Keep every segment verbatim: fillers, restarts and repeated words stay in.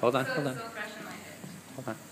hold on, so hold on. It's so fresh in my head. Hold on.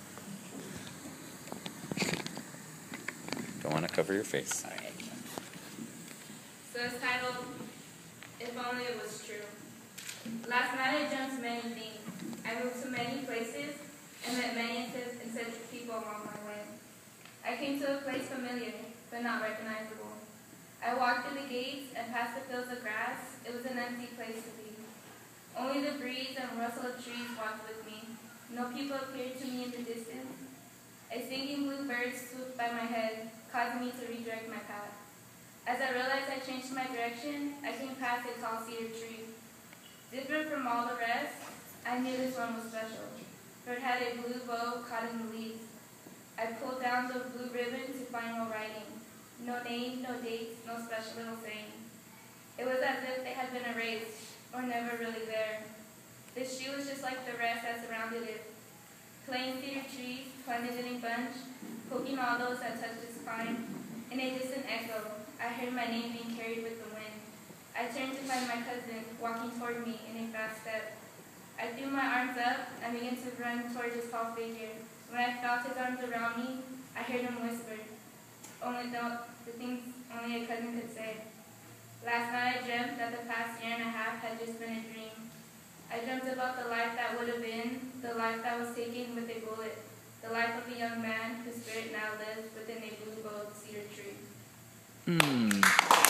Don't want to cover your face. Alright. So it's titled, If Only It Was True. Last night I dreamt many things. I moved to many places and met many eccentric people along my way. I came to a place familiar, but not recognizable. I walked through the gates and past the fields of grass. It was an empty place to be. Only the breeze and rustle of trees walked with me. No people appeared to me in the distance. A singing blue bird swooped by my head, causing me to redirect my path. As I realized I changed my direction, I came past a tall cedar tree. Different from all the rest, I knew this one was special, for it had a blue bow caught in the leaves. I pulled down the blue ribbon to find no writing. No name, no dates, no special little saying. It was as if they had been erased, or never really there. This tree was just like the rest that surrounded it. Plain cedar trees, planted in a bunch, poking all those that touched its spine. In a distant echo, I heard my name being carried with the wind. I turned to find my cousin walking toward me in a fast step. I threw my arms up and began to run toward his tall figure. When I felt his arms around me, I heard him whisper, only the, the things only a cousin could say. Last night I dreamt that the past year and a half had just been a dream. I dreamt about the life that would have been, the life that was taken with a bullet, the life of a young man whose spirit now lives within a blue-bowed cedar tree. Hmm.